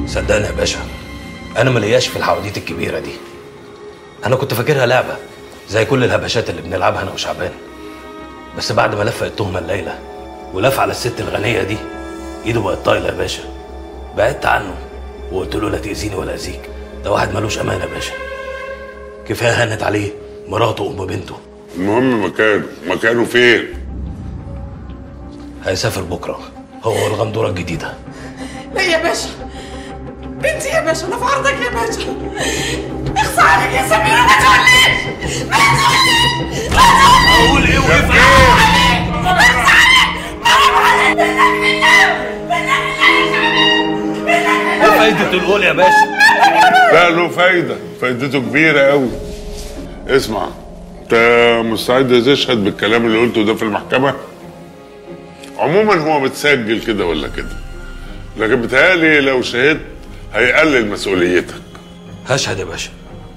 صدقني يا باشا، انا ملياش في الحواديت الكبيره دي. انا كنت فاكرها لعبه زي كل الهبشات اللي بنلعبها انا وشعبان. بس بعد ما لف التهمه الليله ولف على الست الغنيه دي، ايده بقت طايله يا باشا. بعدت عنه وقلت له لا تاذيني ولا اذيك، ده واحد ملوش امان يا باشا. كفايه هانت عليه مراته وام بنته. المهم مكانه فين؟ هيسافر بكره هو والغندوره الجديده. لا يا باشا، بنتي يا باشا، انا في عرضك يا باشا. اخصى عليك يا سمير، ما تقوليش ما تقوليش ما تقوليش. اقول ايه وقف ايه؟ اخصى عليك، حرام عليك، ايه فايده القول يا باشا؟ لا له فايده، فايدته كبيره قوي. اسمع، انت مستعد تشهد بالكلام اللي قلته ده في المحكمه؟ عموما هو متسجل كده ولا كده، لكن بيتهيألي لو شهدت هيقلل مسؤوليتك. هشهد يا باشا.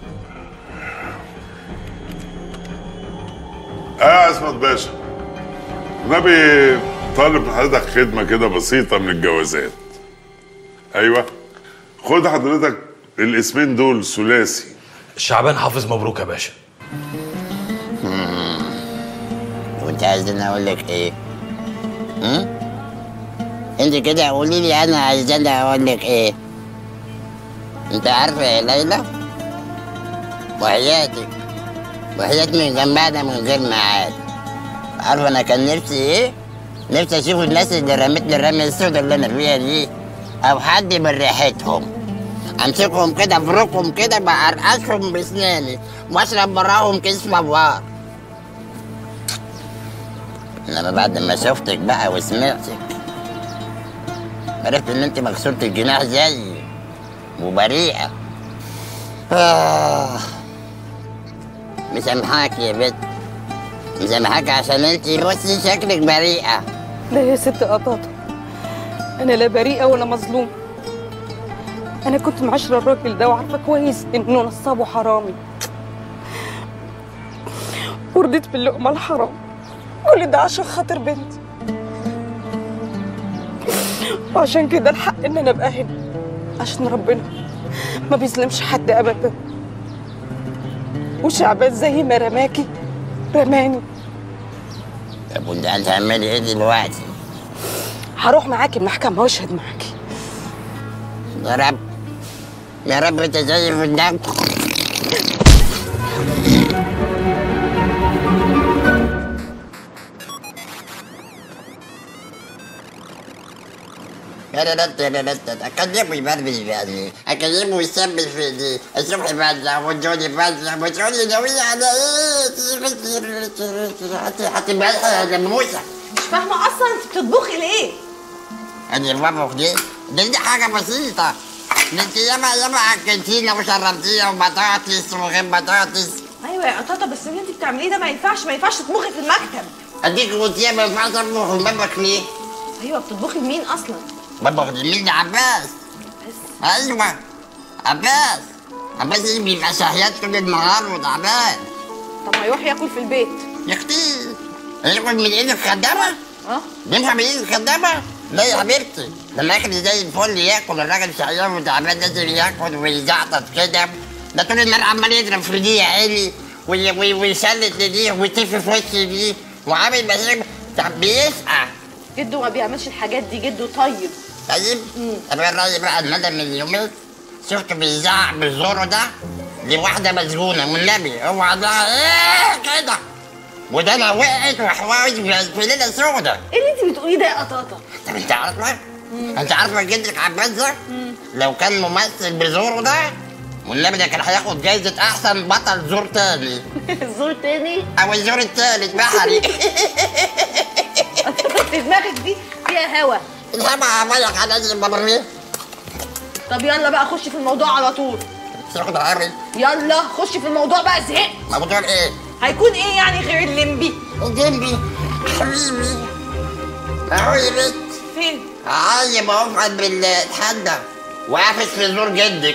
اسمت باشا، النبي طالب من حضرتك خدمه كده بسيطه من الجوازات. ايوه، خد حضرتك الاسمين دول ثلاثي. شعبان حافظ مبروك يا باشا. وانت عايزني اقول لك ايه؟ انت كده قولي لي، انا عايزني اقول لك ايه؟ انت عارفه يا ليلى، وحياتك من جنبنا من غير ميعاد. عارفه انا كان نفسي ايه؟ نفسي اشوف الناس اللي رمتني الرميه السوداء اللي انا فيها دي، او حد من ريحتهم، امسكهم كده افركهم كده بعرقشهم باسناني واشرب براهم كيس فوار. انما بعد ما شفتك بقى وسمعتك، عرفت ان انت مكسورة الجناح زيي وبريئة. مسامحاك يا بنت، مسامحاك عشان انت بصي شكلك بريئة. لا يا ست قطاطة، أنا لا بريئة ولا مظلومة. أنا كنت معاشرة الراجل ده وعارفة كويس إنه نصاب وحرامي، ورضيت باللقمة الحرام. كل ده عشان خاطر بنتي، وعشان كده الحق إن أنا أبقى هنا، عشان ربنا ما بيظلمش حد أبدا. وشعبان زي ما رماكي رماني. طب وانت هتعملي ايه دلوقتي؟ هروح معاكي المحكمة واشهد معاكي. يا رب يا رب انت شايف الدم. اكلمه يبربش يعني، اكلمه يسبل في ايدي، الصبح يبزع والجوني يبزع وتقولي ناوية على ايه؟ هتبقى جموسة. مش فاهمه اصلا انت بتطبخي ليه؟ انا بطبخ دي حاجة بسيطة. انت ياما اكلتينا وشربتينا وبطاطس وغير بطاطس. ايوه يا قطاطه، بس اللي انت بتعمليه ده ما ينفعش تطبخي في المكتب. اديك قلت يا ما ينفعش اطبخ المطبخ ليه؟ ايوه، بتطبخي لمين اصلا؟ بطبخ لمين؟ عباس. ايوه عباس اللي بيبقى شحيات طول النهار وتعبان. طب ما يروح ياكل في البيت يا اختي، ياكل من ايد الخدامه؟ ينفع من ايد الخدامه؟ لا يا حبيبتي، لما ياكل زي الفل ياكل. الراجل شحيان وتعبان لازم ياكل ويزعطط كده. ده طول النهار عمال يضرب في دي يا عيني ويسلط لديه ويتف في وشي دي وعامل مشاكل. طب بيسقع. جده ما بيعملش الحاجات دي، جده طيب. طيب؟ طب ايه الراجل بقى المدى من يومين شفته بيزعق بزوره ده لواحده مسجونه والنبي، اوعى ده ايه كده، وده انا وقعت وحواوش في ليله سودا. ايه اللي انت بتقوليه ده يا قطاطه؟ طب انت عارفه؟ انت عارفه جدك عباس ده؟ لو كان ممثل بزوره ده والنبي ده كان هياخد جايزه احسن بطل زور تاني. زور تاني؟ او الزور التالت بحري. في دماغك دي فيها هوا. الهوا عمالك على البرميل. طب يلا بقى خش في الموضوع على طول. تاخد عربي. يلا خش في الموضوع بقى، زهقت. موضوع ايه؟ هيكون ايه يعني غير الليمبي؟ الليمبي حبيبي اهو يا بنت. فين؟ عايم اهو في قلب الحدة وقافش في زور جدك.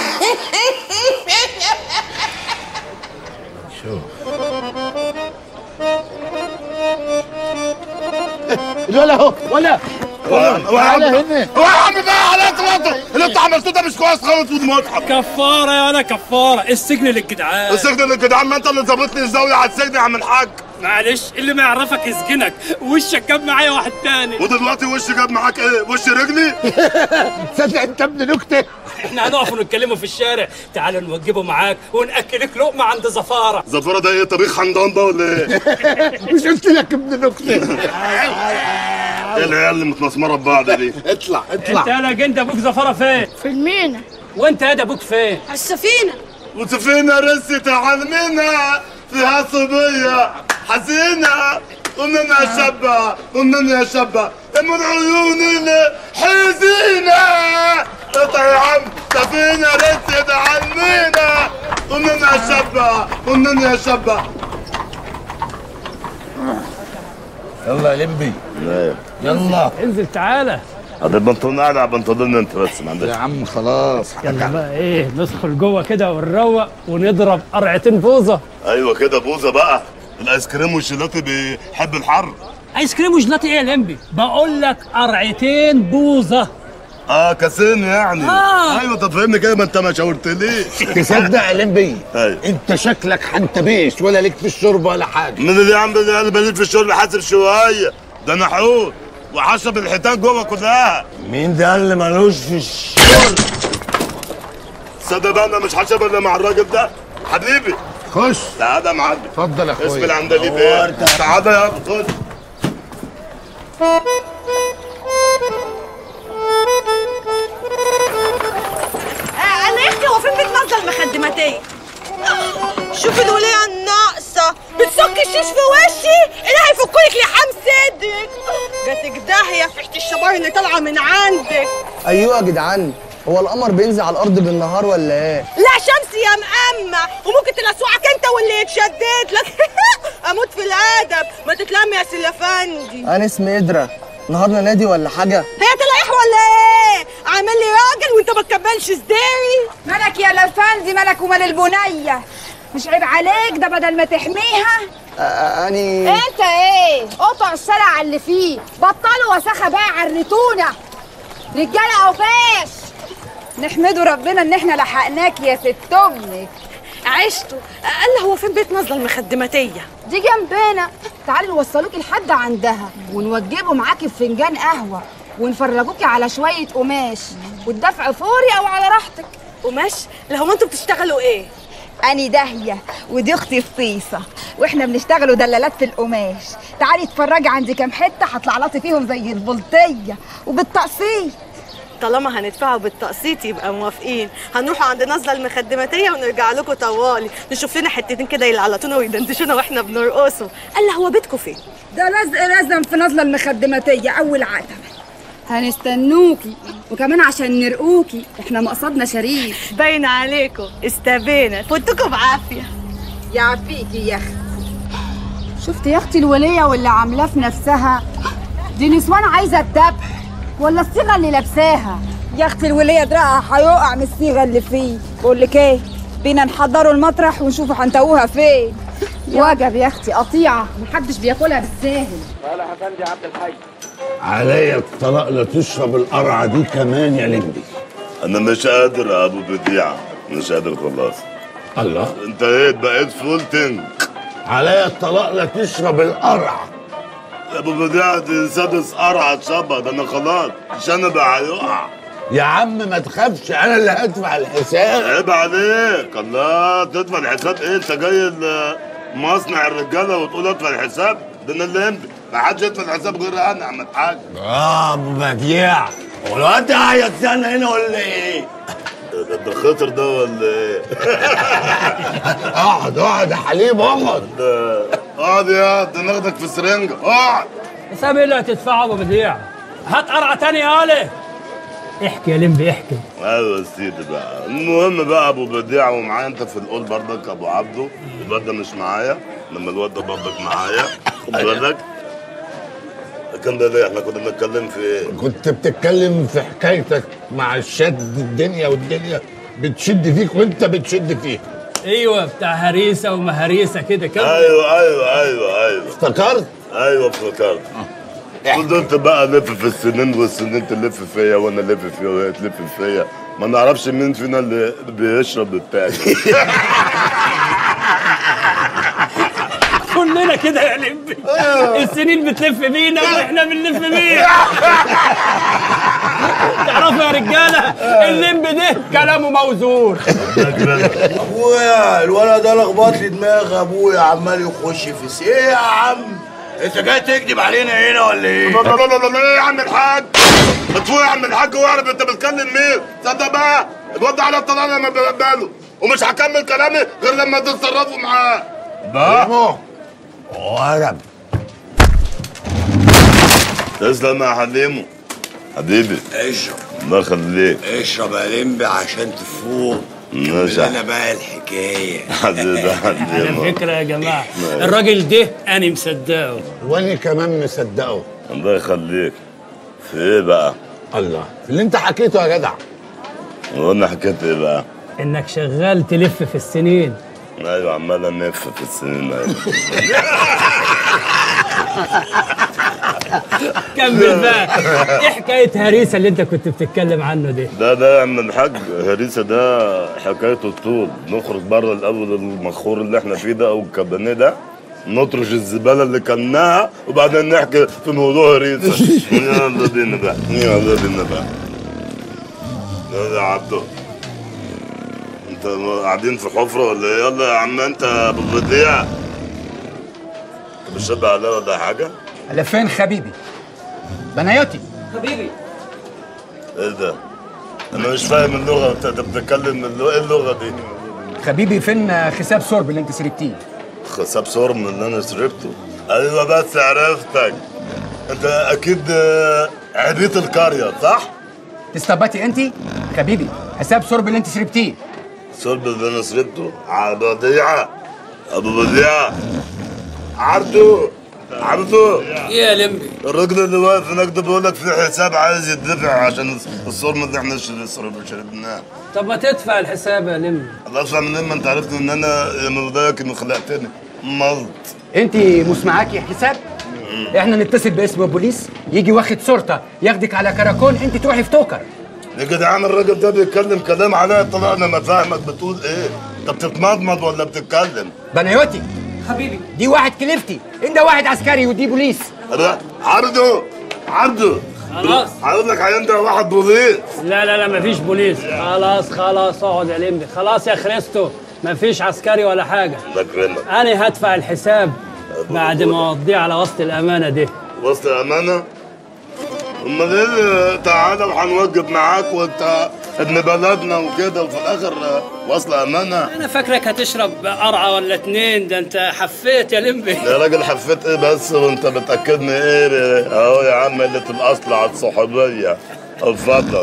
شوف الولا اهو، ولا تعالى هنا. يا عم بقى على اطلاقه، انت عملته ده مش كويس خالص ومضحك. كفاره يا انا كفاره، السجن للجدعان. السجن للجدعان؟ ما انت اللي ظابطني الزاويه على السجن يا عم الحاج. معلش اللي ما يعرفك يسجنك، وشك جاب معايا واحد تاني. ودلوقتي وش جاب معاك ايه؟ وش رجلي؟ تصدق انت ابن نكته. احنا هنقف ونتكلموا في الشارع، تعال نوجبه معاك وناكلك لقمه عند زفاره. زفاره ده ايه؟ طبيخ حمضان ده ولا ايه؟ مش قلت لك ابن نكته؟ ايه العيال اللي متمسمره ببعض دي؟ اطلع انت يا جند ابوك زفاره فين؟ في المينا. وانت يا ابوك فين؟ على السفينه. وسفينه رست على المينا فيها صبيه حزينه ومن شابه ومن شابه من عيون الحزينه. اطلع يا عم، سفينه رست على المينا ومن شابه ومن شابه. يلا يا لمبي. يلا انزل تعالى. هذا البنطلون قاعد على بنطلون انت بس ما عندكش. يا عم خلاص. يلا بقى ايه، ندخل جوه كده ونروق ونضرب قرعتين بوظه. ايوه كده بوظه بقى. الايس كريم والجيلاتي بيحب الحر. ايس كريم وجلاتي ايه يا لمبي؟ بقول لك قرعتين بوظه. كاسين يعني. ايوه طب فهمني كده، ما انت ما شاورتليش. تصدق يا لمبي؟ ايوه انت شكلك حنتبيش ولا ليك في الشرب ولا حاجه. من اللي عم انا بليت في الشرب حاسب شويه، ده انا حوت وحشب الحيتان جوه كلها. مين ده اللي مالوش في الشرب؟ تصدق بقى انا مش حشب الا مع الراجل ده حبيبي. خش. تعالى يا معلم. اتفضل يا اخويا. اسم العندليب ايه؟ تعالى يا خش. انا يا اختي هو فين بتنزل المخدماتيه؟ شوفي الوليه الناقصه بتسك الشيش في وشي، ايه هيفكلك لحام صدرك. جاتك داهيه في ريحه الشبار اللي طالعه من عندك. ايوه يا جدعان، هو القمر بينزل على الارض بالنهار ولا ايه؟ لا شمس يا مأمة، وممكن تلسوعك انت واللي يتشدد لك. اموت في الادب، ما تتلم يا سلفندي. انا اسمي ادرا، نهارنا نادي ولا حاجه؟ هي تلاقيح ولا ايه؟ عامل لي راجل وانت ما تكملش صداري. مالك يا لفندي، مالك ومال البنيه؟ مش عيب عليك ده بدل ما تحميها؟ اني انت ايه؟ قطع الشارع على اللي فيه، بطلوا وسخه بقى، عرتونا رجاله اوفاش. نحمدوا ربنا ان احنا لحقناك يا ست امك. عشتوا. قال هو فين بيت نازله المخدماتيه؟ دي جنبنا، تعالي نوصلوكي لحد عندها ونوجبوا معاكي بفنجان قهوه ونفرجوكي على شويه قماش، والدفع فوري او على راحتك. قماش؟ لا هو انتوا بتشتغلوا ايه؟ أني داهية ودي أختي فطيسة، وإحنا بنشتغلوا دلالات في القماش. تعالي اتفرجي عندي كام حتة هطلع لطي فيهم زي البلطية وبالتقسيط. طالما هندفعوا بالتقسيط يبقى موافقين. هنروحوا عند نازله المخدماتيه ونرجع لكم طوالي، نشوف لنا حتتين كده يلعلطونا ويدندشونا واحنا بنرقصوا. قال لي هو بيتكم فين؟ ده لازم في نازله المخدماتية أول عتبة. هنستنوكي وكمان عشان نرقوكي، احنا مقصدنا شريف. باين عليكم استبينا، فوتكم بعافيه. يعافيكي يا اختي. شفتي يا اختي الوليه واللي عاملاه في نفسها؟ دي نسوان عايزه الذبح ولا الصيغه اللي لابساها؟ يا اختي الوليه دراعها هيقع من الصيغه اللي فيه. بقول لك ايه، بينا نحضروا المطرح ونشوفوا هنتوهها فين. وجب يا اختي، قطيعه محدش بياكلها بالساهل. ولا حفندي عبد الحي عليا الطلاق، لا تشرب القرعه دي كمان يا لمبي. انا مش قادر يا ابو بديعه، مش قادر خلاص. الله، انت ايه بقيت فول تنك؟ عليا الطلاق لا تشرب القرعه. يا ابو بديعه دي سادس قرعه تشبه، ده انا خلاص شنب هيقع. يا عم ما تخافش، انا اللي هدفع الحساب. عيب عليك، الله تدفع الحساب ايه؟ انت جاي مصنع الرجاله وتقول ادفع الحساب؟ ده انا اللي يملك، ما حدش يدفع الحساب غير انا يا عم الحاج. ابو بديع، هو الواد هيستنى هنا ولا ايه؟ ده خطر ده ولا ايه؟ اقعد يا حليم، اقعد. اقعد يا ده ناخدك في سرنجه، اقعد. حساب ايه اللي هتدفعه ابو بديع؟ هات قرعه تاني يا علي. احكي يا لمبي احكي. ايوه يا سيدي بقى، المهم بقى ابو بديع ومعايا انت في القول برضك ابو عبده، الواد ده مش معايا، لما الواد ده برضك معايا، خد بالك. كان ده ليه؟ احنا كنا بنتكلم في ايه؟ كنت بتتكلم في حكايتك مع الشد، الدنيا والدنيا بتشد فيك وانت بتشد فيها. ايوه بتاع هريسه ومهريسه كده كده. ايوه افتكرت؟ ايوه افتكرت. فضلت بقى الف في السنين والسنين تلف فيا وانا الف فيها وهي تلف فيا، ما نعرفش مين فينا اللي بيشرب التاني. كلنا كده يا لمبي، السنين بتلف بينا واحنا بنلف بيها. تعرفوا يا رجاله اللمبي ده كلامه موزون. ابويا الولد ده لخبط لي دماغ ابويا، عمال يخش في ايه يا عم؟ انت جاي تكذب علينا هنا ولا ايه؟ لا لا لا لا لا يا عم الحاج، بتفوق يا عم الحاج واعرف انت بتكلم مين. تصدق بقى الواد على الطلاق لما بقبله، ومش هكمل كلامي غير لما تتصرفوا معاه. بقى ورب تسلم يا حليمو حبيبي. اشرب الله يخليك. اشرب يا لمبي عشان تفوق. ماشي انا بقى الحكايه حبيبي على فكره يا جماعه الراجل ده انا مصدقه، وانا كمان مصدقه. الله يخليك. في ايه بقى؟ الله، في اللي انت حكيته يا جدع. وانا حكيت ايه بقى؟ انك شغال تلف في السنين. ايوه عمال انف في السنين. ايوه كمل بقى، ايه حكايه هريسه اللي انت كنت بتتكلم عنه دي؟ ده يا عم الحاج، هريسه ده حكايته طول. نخرج بره الاول المخور اللي احنا فيه ده او الكابانيه ده، نطرش الزباله اللي كلناها وبعدين نحكي في موضوع هريسه. يلا بينا بقى يلا بينا بقى. يلا يا عبدو، انت قاعدين في حفره ولا ايه؟ يلا يا عم انت ابو البديع، انت بتشبه عليا ولا حاجه؟ على فين حبيبي؟ بنايوتي حبيبي ايه ده؟ انا مش فاهم اللغه، انت بتتكلم ايه اللغه دي؟ حبيبي فين حساب سورب اللي انت سرقتيه؟ حساب سورب من اللي انا شربته؟ ايوه بس عرفتك، انت اكيد عبيط القريه صح؟ تستباتي انت؟ حبيبي حساب سورب اللي انت شربتيه. سورب اللي انا شربته؟ ابو بديعه ابو بديعه عبدو عبدو يا لمبي الراجل اللي واقف هناك ده بيقول لك في حساب عايز يدفع عشان الصورم اللي احنا شربناه. طب ما تدفع الحساب يا لمبي. الله ادفع منين؟ ما انت عرفت ان انا يا مرضاك انه خلقتني ملط. انت مش معاكي حساب؟ احنا نتصل باسم البوليس يجي واخد صورته ياخدك على كراكون، انت تروحي في توكر. يا جدعان الراجل ده بيتكلم كلام عليا طلع انا ما فاهمك بتقول ايه؟ انت بتتمضمض ولا بتتكلم؟ بنايوتي حبيبي دي واحد كليفتي، انت واحد عسكري ودي بوليس. عبدو عبدو خلاص هقول لك عندنا واحد بوليس. لا لا لا مفيش بوليس. خلاص اقعد يا لمبي. خلاص يا خريستو مفيش عسكري ولا حاجه. الله يكرمك. انا هدفع الحساب بعد ما اوديه على وسط الامانه دي. وسط الامانه؟ امال ايه؟ تعالى وهنوجب معاك وانت ابن بلدنا وكده وفي الاخر وصل امانه. انا فاكرك هتشرب قرعه ولا اتنين، ده انت حفيت يا لمبي. يا راجل حفيت ايه بس وانت بتاكدني ايه؟ اهو يا عم قله الاصل على الصحوبيه. اتفضل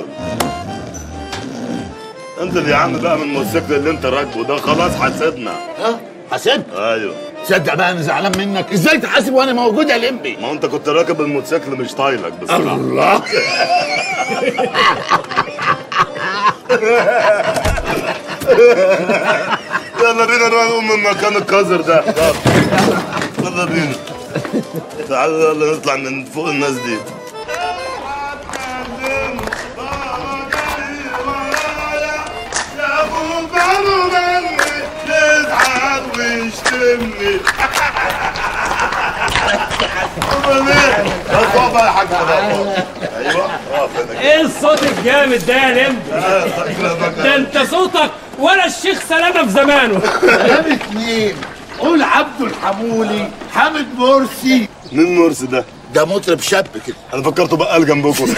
انزل يا عم بقى من الموتوسيكل اللي انت راكبه ده، خلاص حاسبنا. ها؟ حاسب؟ ايوه. تصدق بقى انا زعلان منك، ازاي تحاسب وانا موجود يا لمبي؟ ما انت كنت راكب الموتوسيكل مش طايلك بصراحه. الله يلا بينا نقوم من مكان القذر ده. يلا بينا تعالوا يلا نطلع من فوق الناس دي. ويشتمني بقى يا حاج. ايوه ايه الصوت الجامد ده يا لمبي؟ ده انت صوتك ولا الشيخ سلامه في زمانه. سلامة مين؟ قول عبده الحمولي حامد مرسي. مين مرسي ده؟ ده مطرب شاب كده. انا فكرته بقال جنبكم.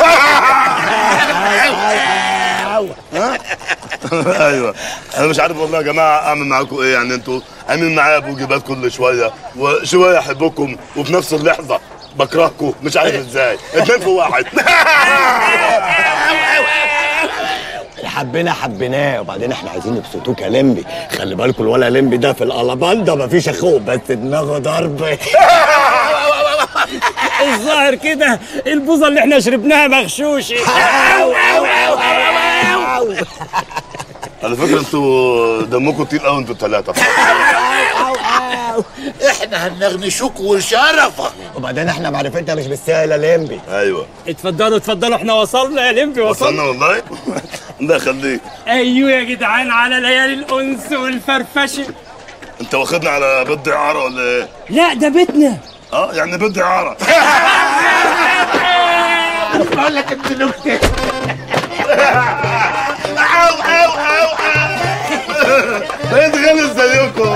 ايوه انا مش عارف والله يا جماعه اعمل معاكم ايه، يعني انتوا عاملين معايا بوجبات كل شويه وشويه احبكم وفي نفس اللحظه بكرهكم، مش عارف ازاي اتنين في واحد. حبيناه وبعدين احنا عايزين نبسطوك يا لمبي. خلي بالكوا الولا لمبي ده في القلبان مفيش اخوه بس دماغه ضرب. الظاهر كده البوظه اللي احنا شربناها مغشوشه. على فكره انتوا دمكم تقيل قوي انتوا الثلاثه. احنا هنغنشوك وشرفك. وبعدين احنا معرفتنا مش بالسهل يا لمبي. ايوه اتفضلوا اتفضلوا، احنا وصلنا يا لمبي، وصلنا والله. الله يخليك. ايوه يا جدعان، على ليالي الانس والفرفشه. انت واخدنا على بيت اعاره ولا ايه؟ لا ده بيتنا. يعني بيت اعاره. بقول لك انت نكته. بقيت غلس زيكم.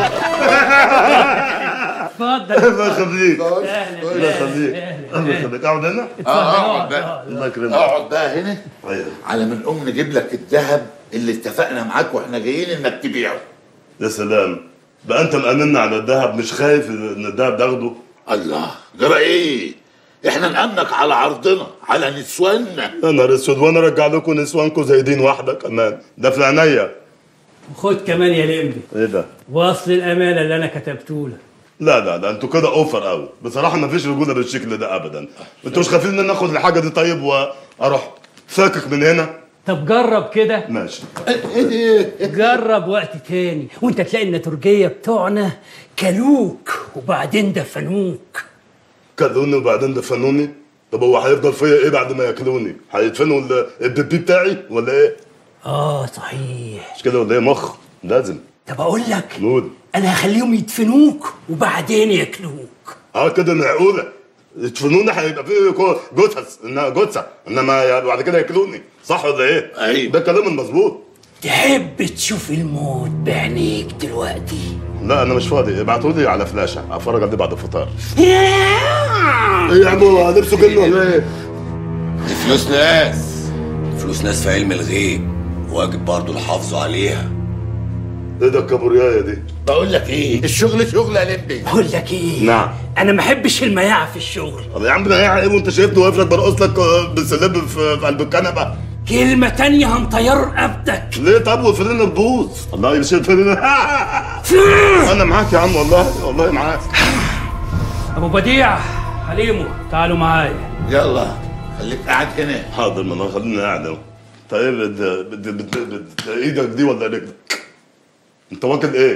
اتفضل. الله يخليك. الله يخليك. الله يخليك. اقعد هنا؟ اقعد بقى. الله يكرمك. اقعد بقى هنا. ايوه. على ما نقوم نجيب لك الذهب اللي اتفقنا معاك واحنا جايين انك تبيعه. يا سلام، بقى انت مأمنا على الذهب، مش خايف ان الذهب تاخده؟ الله، جرى ايه؟ احنا نأمنك على عرضنا، على نسواننا. يا نهار اسود، وانا ارجع لكم نسوانكم زي دين واحده كمان، ده في عينيا. خد كمان يا لمبي. ايه ده؟ واصل الامانه اللي انا كتبته لك. لا انتوا كده اوفر قوي بصراحه، ما فيش رجوله بالشكل ده ابدا. انتوا مش خايفين ان ناخد الحاجه دي طيب واروح فاكك من هنا؟ طب جرب كده. ماشي. جرب وقت تاني وانت تلاقي النتورجيه بتوعنا كلوك وبعدين دفنوك. كلوني وبعدين دفنوني؟ طب هو هيفضل فيا ايه بعد ما ياكلوني؟ هيدفنوا البيبي بتاعي ولا ايه؟ صحيح. مش كده ولا ايه؟ مخ لازم. طب اقول لك، نقول انا هخليهم يدفنوك وبعدين ياكلوك. كده معقوله؟ يدفنوني هيبقى فيه جثه، انما بعد كده ياكلوني، صح ولا ايه؟ ايوه ده كلام المظبوط. تحب تشوف الموت بعينيك دلوقتي؟ لا انا مش فاضي، ابعتولي على فلاشه اتفرج عليه بعد الفطار. ايه يا عمو، لبسه جن ولا ايه؟ دي فلوس ناس، فلوس ناس في علم الغيب، واجب برضه الحافظ عليها. ايه ده الكابوريايه دي؟ بقول لك ايه، الشغل شغل يا لمبي. بقول لك ايه؟ نعم. انا ما احبش المياعه في الشغل. طب يا عم مياعه ايه وانت شايفني واقف لك برقص لك بالسلاب في قلب الكنبه؟ كلمه تانية هنطير رقبتك. ليه؟ طب وفرنا البوظ. الله يشيل فرنا. انا معاك يا عم، والله معاك. ابو بديع، حليمو، تعالوا معايا. يلا خليك قاعد هنا. حاضر، ما انا خليني قاعد اهو. طيب ايدك دي ولا رجلك؟ انت واكل ايه؟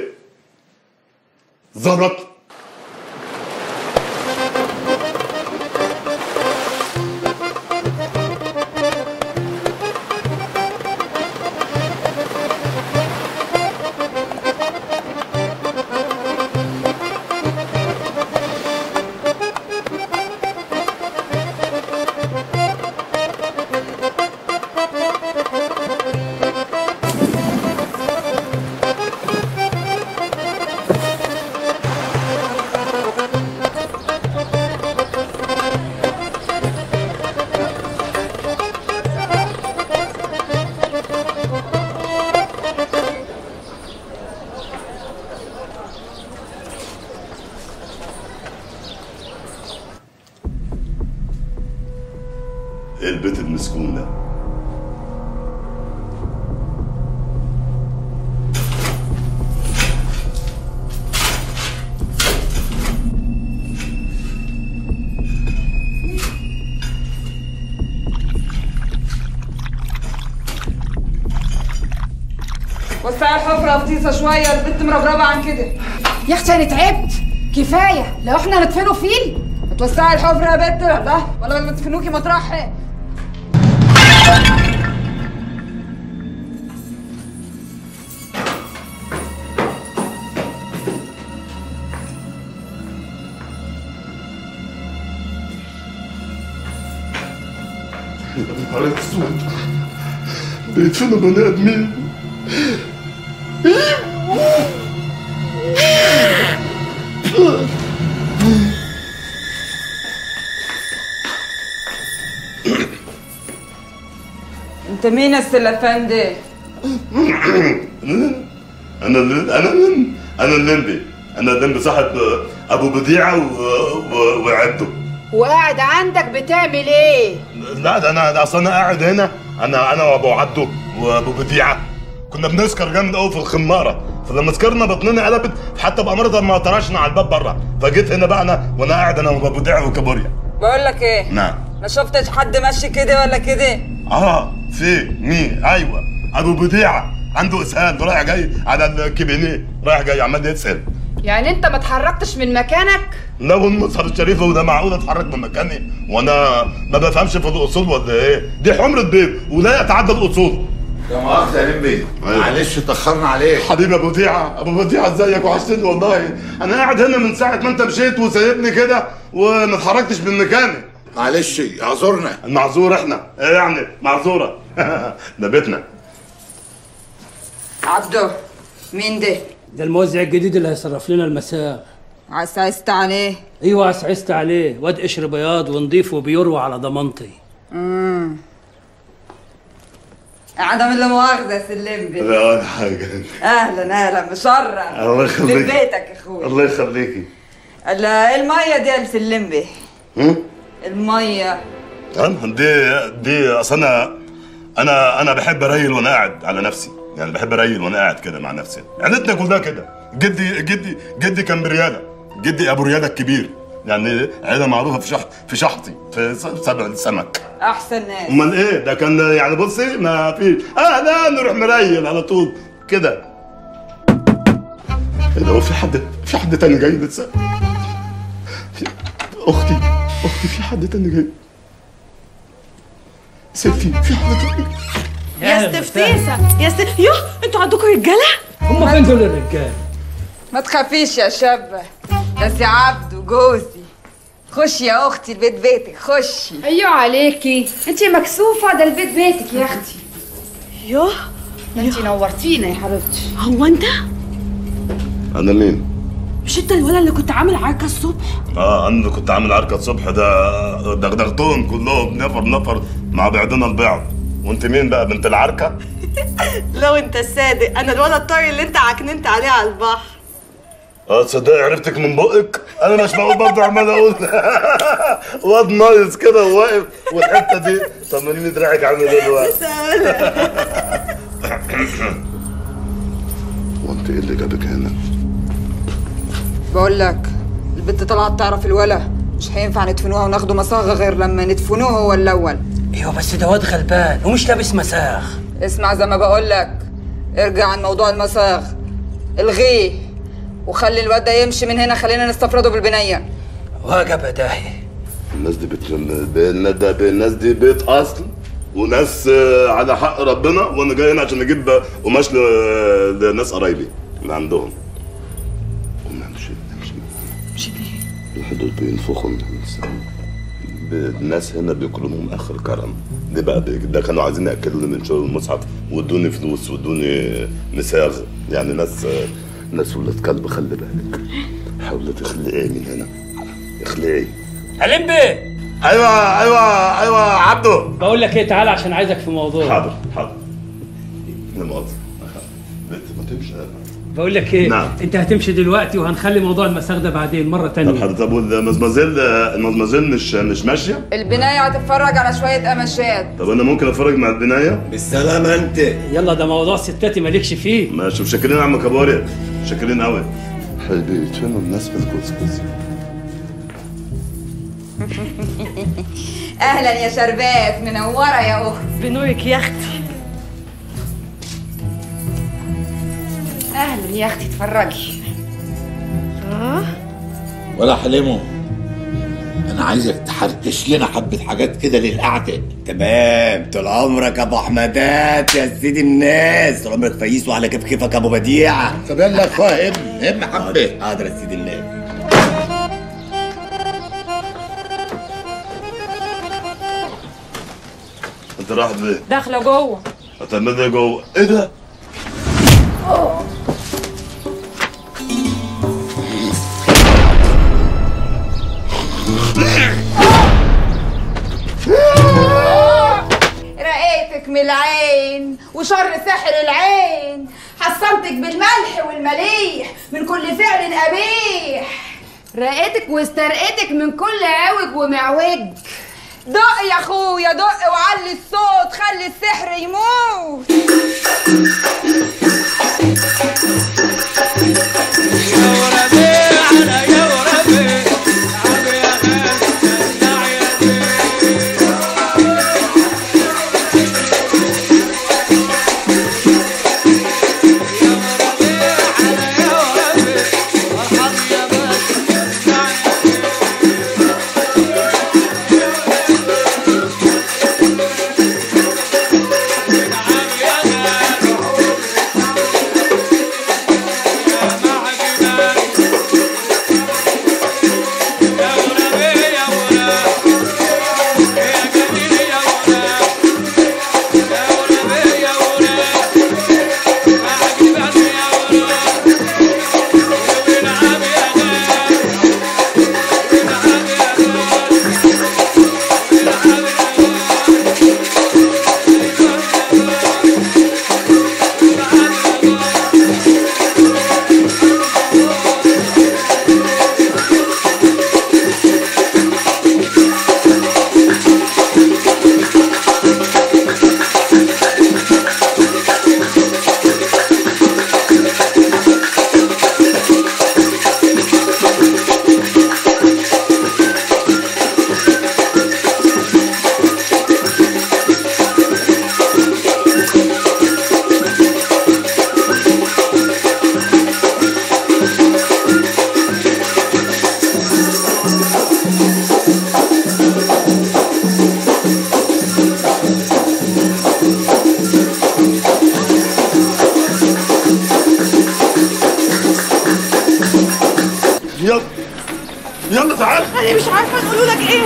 زلط. ايه البيت المسكون ده؟ وسعي الحفرة فطيسة شوية، البنت مربربة عن كده. يا اختي انا تعبت، كفاية، لو احنا ندفنه فيل؟ توسعي الحفرة يا بنت ولا ما تدفنوكي مطرح. يا نهار اسود، بيدفنوا بني ادمين. انت مين السلفان ده؟ انا الليمبي صاحب ابو بديعه وعبده. وقاعد عندك بتعمل ايه؟ لا ده انا اصل انا قاعد هنا، انا وابو عبده وابو بديعه كنا بنسكر جامد قوي في الخماره، فلما سكرنا بطننا قلبت، حتى بأمارة ما طرشنا على الباب بره، فجيت هنا بقى وانا قاعد انا وابو بديعه وكابوريا. بقول لك ايه؟ نعم. ما شفتش حد ماشي كده ولا كده؟ في مين؟ ايوه ابو بديعه عنده اسهال، رايح جاي على الكبينيه، رايح جاي عمال يسال. يعني انت ما اتحركتش من مكانك؟ لا والمصحف الشريفه وده معقول اتحرك من مكاني وانا ما بفهمش في الاصول ولا ايه؟ دي حمرة بيت ولا يتعدى الاصول. يا مؤاخذة يا لمبي، معلش اتأخرنا عليك. حبيبي ابو وديعه، ابو وديعه ازيك؟ وحشتني والله. انا قاعد هنا من ساعه ما انت مشيت وسايبني كده وما اتحركتش من مكاني. معلش اعذرنا. المعذور احنا، ايه يعني معذوره؟ ده بيتنا. عبده مين ده؟ ده الموزع الجديد اللي هيصرف لنا المساء. عسعست عليه؟ ايوه عسعست عليه، واد قشر بياض ونضيف وبيروى على ضمانتي. عدم اللي مؤاخذة يا سلمبي. لا ولا حاجه. اهلا اهلا مشرف. الله يخليك. لبيتك يا اخويا. الله يخليكي. المية دي يا سلمبي. المية. دي اصل انا بحب اريل وانا قاعد على نفسي، يعني بحب اريل وانا قاعد كده مع نفسي. عيلتنا كلها كده. جدي كان برياله، جدي ابو رياله الكبير، يعني عيله معروفه في شحطي في سبع السمك. احسن ناس. امال ايه ده؟ كان يعني بصي ما في لا نروح مريل على طول كده. ايه ده؟ هو في حد تاني جاي لسه؟ اختي في حد تاني جاي؟ ستي في حد تاني؟ يا استفتيسه يوه انتوا عندكم رجاله؟ هم فين دول الرجاله؟ ما تخافيش يا شابه، ده سي عبده جوزي. خشي يا اختي البيت بيتك، خشي. ايوه عليكي، انت مكسوفه، ده البيت بيتك يا اختي. يوه انت نورتينا يا حبيبتي. هو انت؟ انا مين؟ مش انت الولد اللي كنت عامل عركه الصبح؟ انا اللي كنت عامل عركه الصبح، ده دغدغتهم كلهم نفر مع بعضنا البعض. وانت مين بقى بنت العركه؟ لو انت صادق انا الولد الطري اللي انت عكننت عليه على البحر. تصدقي عرفتك من بقك؟ انا مش معقول برضه عمال اقول واد نايس كده وواقف والحته دي. طمنيني دراعك عامل ايه دلوقتي؟ وانت ايه اللي جابك هنا؟ بقول لك البنت طلعت تعرف الولا، مش هينفع ندفنوها وناخده مصاغه غير لما ندفنوه هو الاول. ايوه بس ده واد غلبان ومش لابس مساغ. اسمع زي ما بقول لك، ارجع عن موضوع المصاغ، الغيه وخلي الواد ده يمشي من هنا، خلينا نستفرده بالبنيه. واجب يا داهي. الناس دي الناس دي بيت اصل وناس على حق ربنا، وانا جاي هنا عشان اجيب قماش لناس قرايبي اللي عندهم. امشي الحدود بينفخوا الناس هنا بيكرمهم اخر كرم. دي بقى ده كانوا عايزين ياكلوني من شغل المصحف وادوني فلوس وادوني مساغ، يعني ناس ولاد كلب. خلي بالك، حاولي تخلعي من هنا، اخلعي. علمبي. ايوه عبده. بقول لك ايه، تعالى عشان عايزك في موضوع. حاضر لا مؤاخذة بنت ما تمشي. بقول لك ايه، نعم. انت هتمشي دلوقتي وهنخلي موضوع المساغ ده بعدين مره تانية. طب والمزمازيل مش ماشيه؟ البنايه هتتفرج على شويه قماشات. طب انا ممكن اتفرج مع البنايه؟ بالسلامه انت. يلا ده موضوع ستاتي مالكش فيه. ماشي. شاكرين يا عم كباري، شاكرين قوي. حبيبي فين الناس في الكوسكوس؟ اهلا يا شربات، منوره يا اخت. بنورك يا اختي. اهلا يا اختي، اتفرجي. ولا حليمو، انا عايزك تحركش لنا حبه حاجات كده للقعده. تمام، طول عمرك ابو احمدات يا سيدي الناس، طول عمرك فييس وعلى كيفك ابو بديعه. طب يلا يا اخويا ام حبه. حاضر يا سيدي الناس. انت رايح فين؟ داخله جوه. هتعمل ايه جوه؟ ايه ده؟ رقيتك من العين وشر سحر العين، حصنتك بالملح والمليح من كل فعل قبيح، رقيتك واسترقيتك من كل عوج ومعوج. دق يا اخويا دق وعلي الصوت، خلي السحر يموت.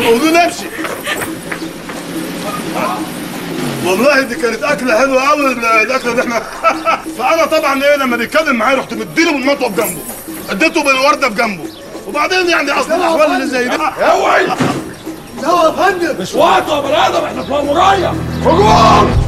قولوا نمشي. والله دي كانت اكله حلوه قوي الاكله دي احنا. فانا طبعا ايه لما بيتكلم معايا رحت مديله بالمطوه بجنبه، اديته بالورده بجنبه، وبعدين يعني اصل الاحوال اللي زي دي. اوعي سوا يا فندم. مش وقته يا بني ادم، احنا في مأمورية. هجوم.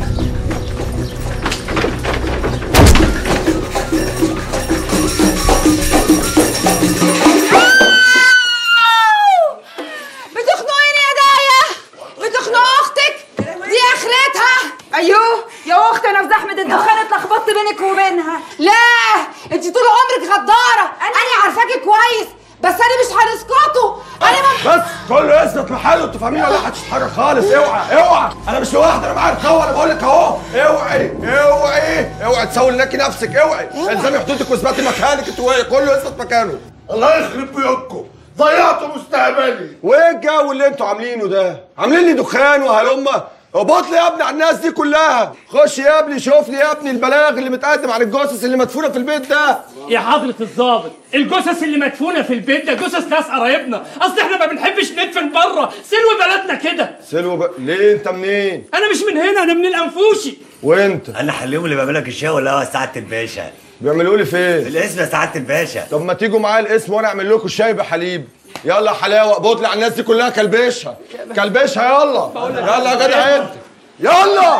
بتخنقيني يا داية، بتخنق اختك دي اخرتها. ايوه يا اختي، انا في زحمه الدخان اتلخبطت بينك وبينها. لا انت طول عمرك غداره، انا عارفاكي كويس، بس انا مش هنسكتوا. انا بس كله يثبت محله، انتوا فاهمين ولا محدش يتحرك خالص. اوعى اوعى، انا مش لوحدي، انا معاك اهو. انا بقول لك اهو اوعي اوعي اوعي تسوي لك نفسك. اوعي الزمي حدودك واثبتي مكانك. انتوا كله يثبت مكانه. الله يخرب بيوتكم، ضيعتوا مستقبلي. وايه الجو اللي انتوا عاملينه ده؟ عاملين لي دخان وهلمه. اقبض لي يا ابني على الناس دي كلها. خش يا ابني شوف لي يا ابني البلاغ اللي متقدم عن الجثث اللي مدفونه في البيت ده. يا حضرة الضابط، الجثث اللي مدفونة في البيت ده جثث ناس قرايبنا، اصل احنا ما بنحبش ندفن بره، سلو بلدنا كده. ليه انت منين؟ انا مش من هنا، انا من الانفوشي. وانت؟ انا حليهم اللي بيعمل لك الشاي ولا هو سعادة الباشا؟ بيعملوا لي فين؟ في الاسم يا سعادة الباشا. طب ما تيجوا معايا الاسم وانا اعمل لكم الشاي بحليب. يلا يا حلاوه، اقبض لي على الناس دي كلها. كلبشها كلبشها. يلا يلا يا جدع انت. يلا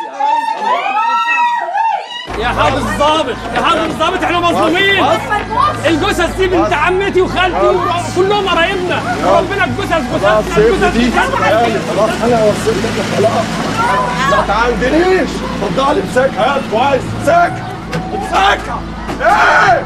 يا حضرة الضابط، يا حضرة الضابط، احنا مظلومين. الجثث دي بنت عمتي وخالتي كلهم قرايبنا، وربنا الجثث خلاص انا وصلت لك خلاص. ما تعندنيش. اتفضلي امسكها. كويس امسكها امسكها. ايه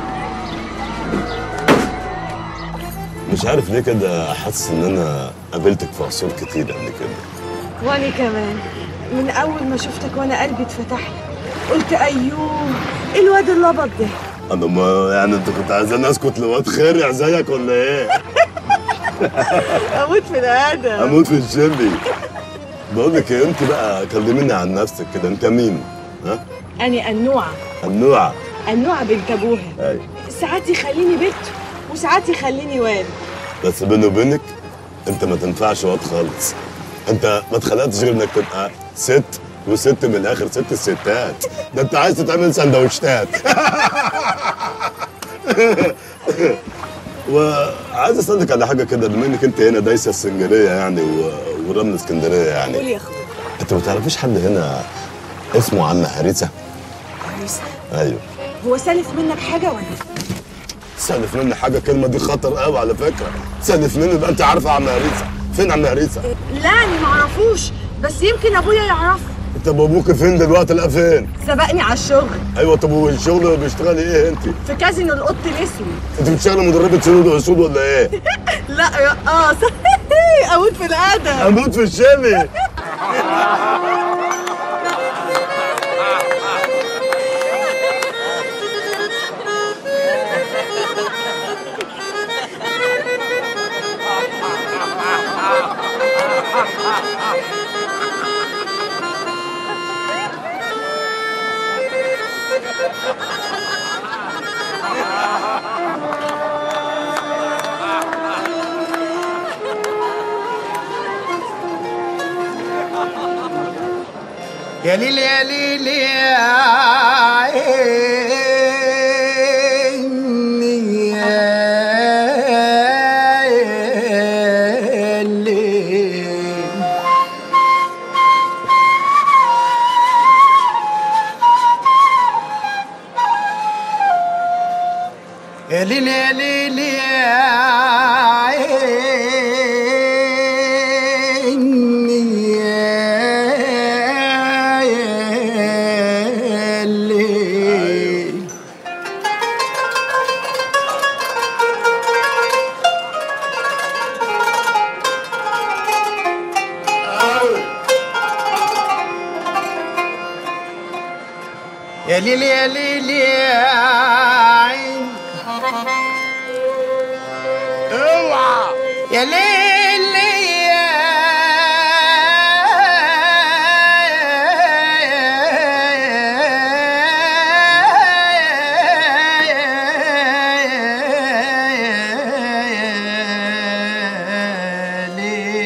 مش عارف ليه كده حاسس ان انا قابلتك في عصور كتير قبل كده. وانا كمان من اول ما شفتك وانا قلبي اتفتح لي، قلت ايوه الواد الابيض ده. انا ما يعني انت كنت عايزاني اسكت لواد خرع زيك ولا ايه؟ اموت في الادم. اموت في الشبي. بقول لك ايه، انت بقى كلميني عن نفسك كده، انت مين؟ ها؟ انا النوعه. النوعه. النوعه بنت ابوها. ايوه. ساعات يخليني بنت وساعات يخليني واد. بس بيني وبينك انت ما تنفعش واد خالص. انت ما اتخلقتش غير انك تبقى ست، وست من الاخر ست الستات. ده انت عايز تتعمل سندوتشات. وعايز اسالك على حاجه كده، بما انك انت هنا دايسه السنجريه يعني ورمل اسكندريه يعني. قول يا اخويا. انت ما تعرفيش حد هنا اسمه عم هريسه؟ هريسه؟ ايوه. هو سالف منك حاجه ولا؟ سالف مني حاجه؟ الكلمه دي خطر قوي على فكره. سالف مني يبقى انت عارفه عم هريسه. فين عم هريسه؟ لا انا ما اعرفوش، بس يمكن ابويا يعرفه. طب ابوك فين دلوقتي؟ لا فين؟ سبقني على الشغل. ايوه. طب والشغل بيشتغلي ايه انت؟ في كازينو القط الاسود. انت بتشتغلي مدربه سود واسود ولا ايه؟ لا رقاص. اموت في الادب. اموت في الشامي. يا ليلي يا ليلي يا عيني يا ليل. يا ليلي يا ليلي يا عيني يا ليل. يا ليلي يا ليلي يا عين. اوعى يا ليلي يا ليل.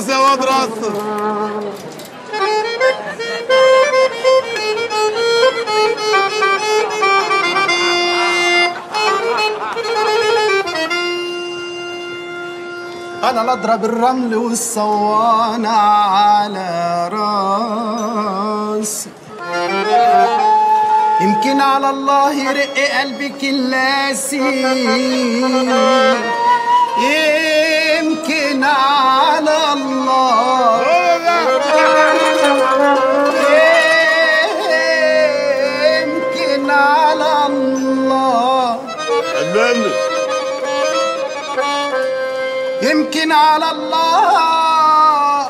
رقص يا واد رقص. انا لا اضرب الرمل والصوانة على راسي، يمكن على الله يرق قلبك اللاسي، يمكن على الله، يمكن على الله، يمكن على الله،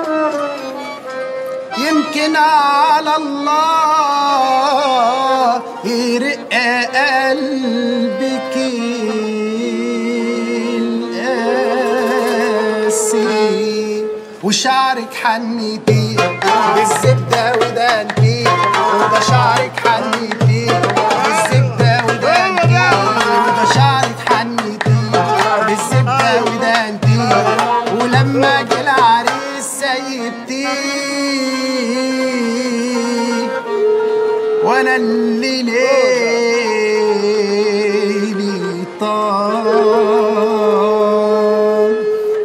يمكن على الله يرق قلبك القاسي، وشعرك حنيتي بالزبدة ودانتي، وده شعرك حنيتي بالزبدة ودانتي، وده شعرك حنيتي بالزبدة ودانتي، ولما جه العريس سيبتيه، وانا اللي ليلي طال،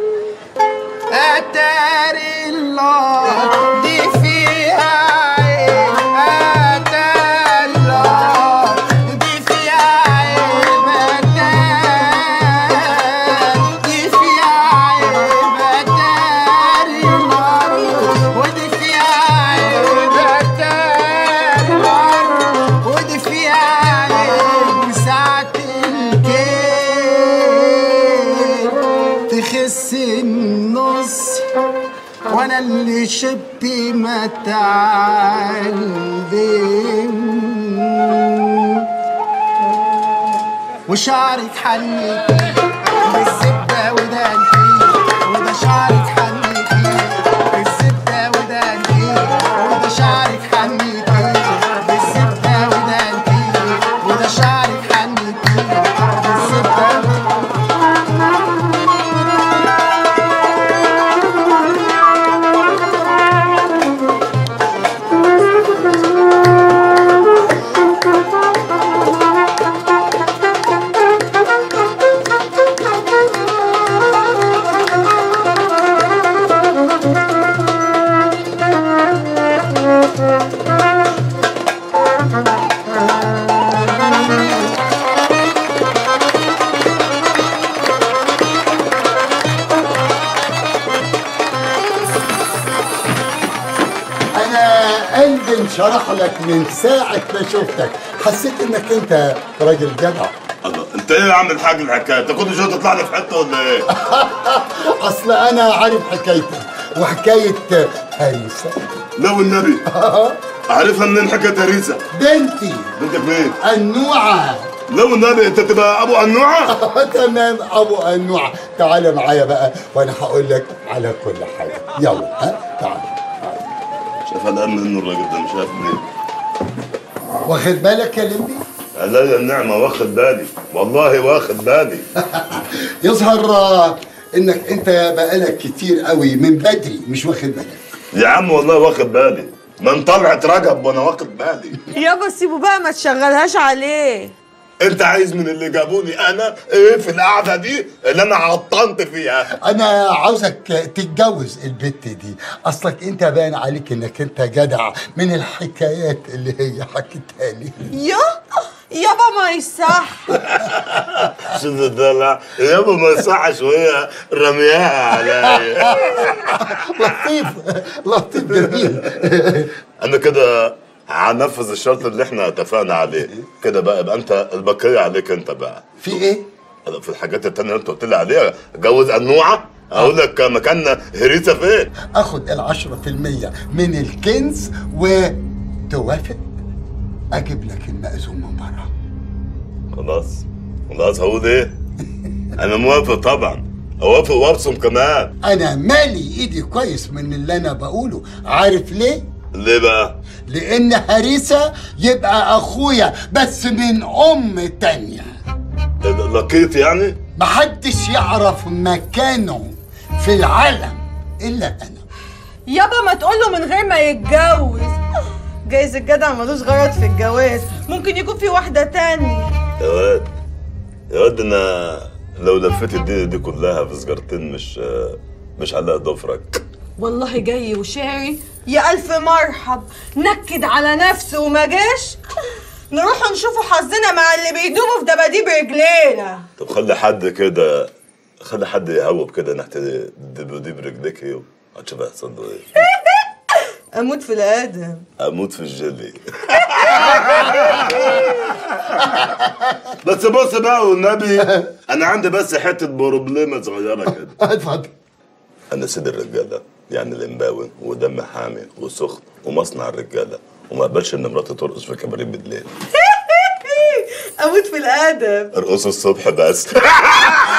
اتاري الله دي فيها عيب، اتاري الله دي فيها عيب، اتاري فيها عيب، اتاري الله ودي فيها عيب، اتاري الله ودي فيها عيب، وساعة الكيل تخس النص، وانا اللي شبي متعلم، وشعرك حنيتي بالزبدة ودانتي، وده شعرك حنيتي بالزبدة ودانتي، وده شعرك حنيتي بالزبدة ودانتي، وده شعرك حنيتي بالزبدة قلبي انشرح لك من ساعة ما شفتك، حسيت انك انت راجل جدع. الله، انت ايه يا عم الحاج الحكايه؟ انت كل شويه تطلع لي في حته ولا ايه؟ اصل انا عارف حكايتك وحكاية هريسة. لا والنبي عارفها منين حكايه هريسة؟ بنتي. بنتك مين؟ النوعة. لا والنبي انت تبقى ابو النوعه؟ تمام ابو النوعه، تعالى معايا بقى وانا هقول لك على كل حاجه. يلا ها تعالى. شايف قلقان منه الراجل ده، مش عارف ليه. واخد بالك يا لمبي؟ عليا النعمه واخد بالي، والله واخد بالي. يظهر انك انت بقالك كتير قوي من بدري مش واخد بالك. يا عم والله واخد بالي، من طلعت رجب وانا واخد بالي. يابا سيبه بقى ما تشغلهاش عليه. انت عايز من اللي جابوني انا ايه في القعده دي اللي انا عطنت فيها؟ انا عاوزك تتجوز البت دي، اصلك انت باين عليك انك انت جدع من الحكايات اللي هي حكيتها لي. يابا ما يصح. شوف الدلع يابا ما يصحش وهي رمياها عليا. لطيف لطيف جميل. انا كده هنفذ الشرط اللي احنا اتفقنا عليه كده بقى، يبقى انت البقيه عليك انت بقى. في ايه؟ في الحاجات التانية اللي انت قلت لي عليها، اتجوز النوعه، اقول لك مكاننا هريسه فين؟ اخد ال10% من الكنز وتوافق اجيب لك المأذون من بره. خلاص هقول ايه؟ انا موافق طبعا، اوافق وابصم كمان. انا مالي ايدي كويس من اللي انا بقوله، عارف ليه؟ ليه بقى؟ لان هريسة يبقى اخويا بس من ام تانية. لقيت يعني؟ محدش يعرف مكانه في العالم الا انا. يابا ما تقوله من غير ما يتجوز، جايز الجدع ملوش غرض في الجواز، ممكن يكون في واحدة تانية. يا واد انا لو لفيت الدنيا دي كلها في سجارتين مش على ضفرك. والله جاي وشاري، يا ألف مرحب. نكد على نفسه وما جاش، نروح نشوفوا حظنا مع اللي بيدوبوا في دباديب رجلينا. طب خلي حد يهوب كده ناحية دباديب رجليك هتشوف هيحصل له ايه. اموت في الادم، اموت في الجيلي. بس بص بقى والنبي، انا عندي بس حته بروبليمه صغيره كده. اتفضل. انا سيد الرجاله، يعني اللي مباون ودم حامي وسخن ومصنع الرجاله، وما اقبلش ان مراتي ترقص في كباريه بالليل. اموت في الادم. ارقصوا الصبح بس.